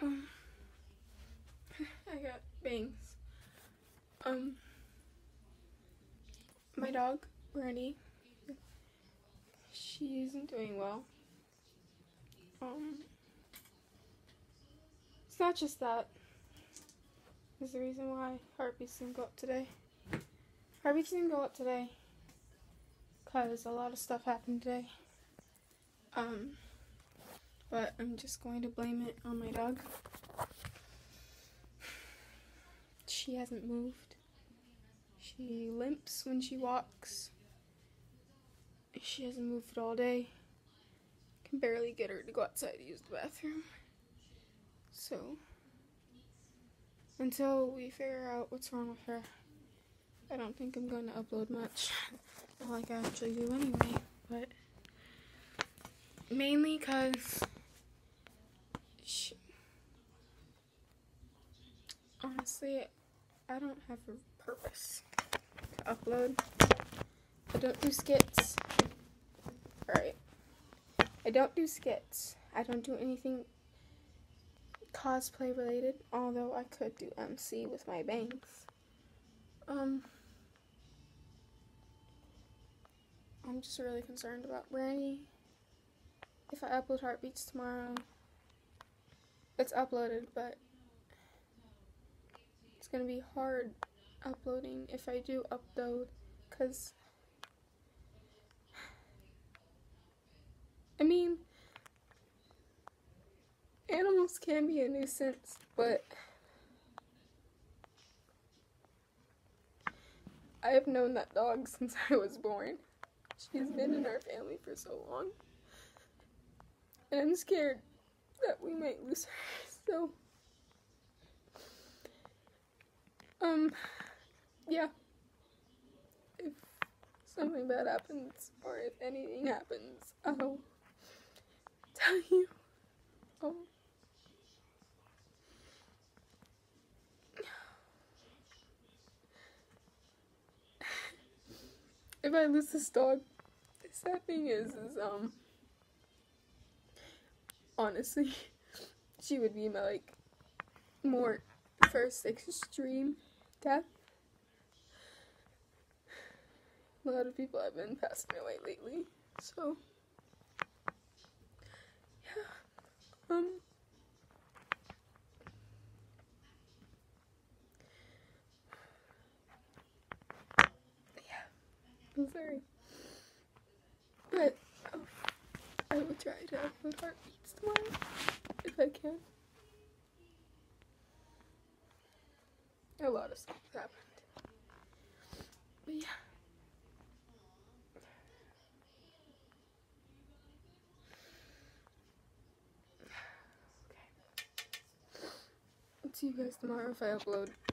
Um, I got bangs. My dog, Brandy, she isn't doing well. It's not just that. There's the reason why heartbeats didn't go up today. Heartbeats didn't go up today because a lot of stuff happened today. But I'm just going to blame it on my dog. She hasn't moved. She limps when she walks. She hasn't moved all day. Can barely get her to go outside to use the bathroom. So, until we figure out what's wrong with her, I don't think I'm going to upload much. Not like I actually do anyway, but mainly because honestly, I don't have a purpose to upload. I don't do skits. Alright. I don't do skits. I don't do anything cosplay related, although I could do MC with my bangs. I'm just really concerned about Brandy. If I upload Heartbeats tomorrow, it's uploaded, but it's gonna be hard uploading if I do upload, because I mean, animals can be a nuisance, but I have known that dog since I was born. She's been in our family for so long, and I'm scared that we might lose her, so, yeah, if something bad happens, or if anything happens, I'll tell you. If I lose this dog, the sad thing is, honestly, she would be my, more first extreme death. A lot of people have been passing away lately, so, yeah, I'm sorry, but I will try to upload Heartbeats tomorrow, if I can. A lot of stuff happened, but yeah. Okay. See you guys tomorrow if I upload.